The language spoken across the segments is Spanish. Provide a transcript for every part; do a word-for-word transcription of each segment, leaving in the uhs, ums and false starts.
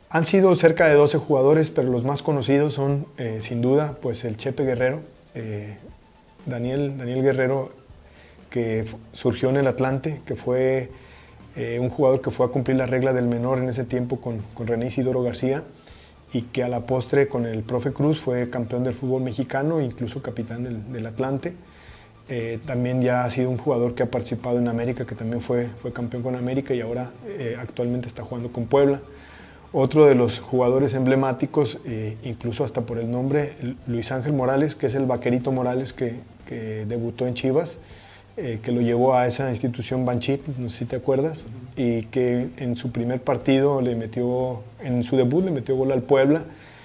Han sido cerca de doce jugadores, pero los más conocidos son, eh, sin duda, pues el Chepe Guerrero, eh, Daniel, Daniel Guerrero, que surgió en el Atlante, que fue eh, un jugador que fue a cumplir la regla del menor en ese tiempo con, con René Isidoro García, y que a la postre con el profe Cruz fue campeón del fútbol mexicano, incluso capitán del, del Atlante. Eh, también ya ha sido un jugador que ha participado en América, que también fue, fue campeón con América y ahora eh, actualmente está jugando con Puebla. Otro de los jugadores emblemáticos, eh, incluso hasta por el nombre, Luis Ángel Morales, que es el Vaquerito Morales que, que debutó en Chivas, eh, que lo llevó a esa institución Banchip, no sé si te acuerdas, y que en su primer partido le metió, en su debut le metió gol al Puebla.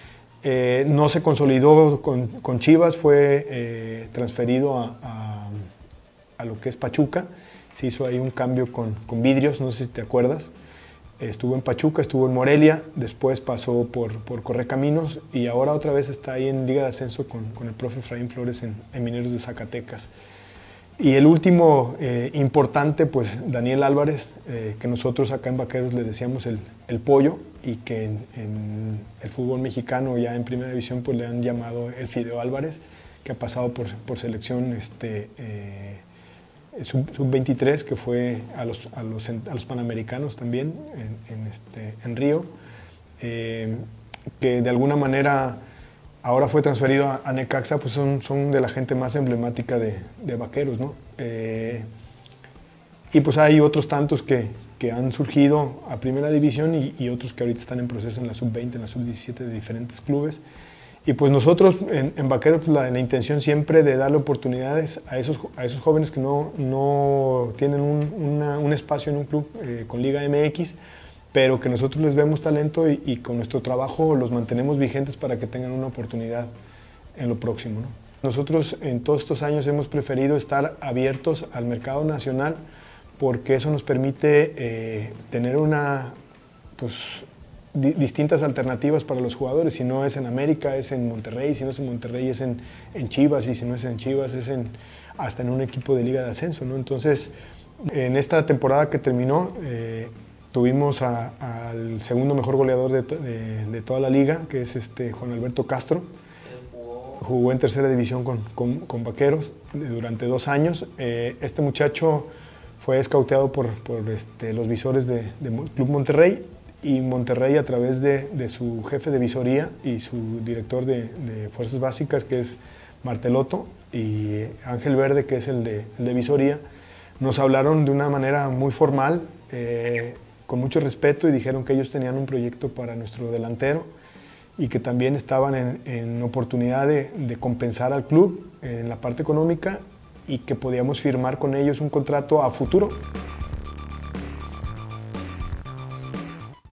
Eh, no se consolidó con, con Chivas, fue eh, transferido a, a, a lo que es Pachuca, se hizo ahí un cambio con, con Vidrios, no sé si te acuerdas. Estuvo en Pachuca, estuvo en Morelia, después pasó por, por Correcaminos y ahora otra vez está ahí en Liga de Ascenso con, con el profe Efraín Flores en, en Mineros de Zacatecas. Y el último eh, importante, pues Daniel Álvarez, eh, que nosotros acá en Vaqueros le decíamos el, el pollo y que en, en el fútbol mexicano ya en primera división pues le han llamado el Fideo Álvarez, que ha pasado por, por selección este, eh, sub veintitrés, que fue a los, a los, a los Panamericanos también en, en, este, en Río, eh, que de alguna manera ahora fue transferido a, a Necaxa, pues son, son de la gente más emblemática de, de Vaqueros, ¿no? Eh, y pues hay otros tantos que, que han surgido a primera división y, y otros que ahorita están en proceso en la sub veinte, en la sub diecisiete de diferentes clubes. Y pues nosotros en, en Vaqueros pues la, la intención siempre de darle oportunidades a esos, a esos jóvenes que no, no tienen un, una, un espacio en un club eh, con Liga M X, pero que nosotros les vemos talento y, y con nuestro trabajo los mantenemos vigentes para que tengan una oportunidad en lo próximo, ¿no? Nosotros en todos estos años hemos preferido estar abiertos al mercado nacional porque eso nos permite eh, tener una, pues, distintas alternativas para los jugadores. Si no es en América, es en Monterrey; si no es en Monterrey, es en, en Chivas; y si no es en Chivas, es en, hasta en un equipo de Liga de Ascenso, ¿no? Entonces, en esta temporada que terminó, eh, tuvimos a, al segundo mejor goleador de, de, de toda la liga, que es este Juan Alberto Castro. Jugó en tercera división con, con, con Vaqueros durante dos años. Eh, este muchacho fue escauteado por, por este, los visores de, de Club Monterrey, y Monterrey, a través de, de su jefe de visoría y su director de, de fuerzas básicas, que es Martelotto, y Ángel Verde, que es el de, el de visoría, nos hablaron de una manera muy formal, eh, con mucho respeto, y dijeron que ellos tenían un proyecto para nuestro delantero y que también estaban en, en oportunidad de, de compensar al club en la parte económica y que podíamos firmar con ellos un contrato a futuro.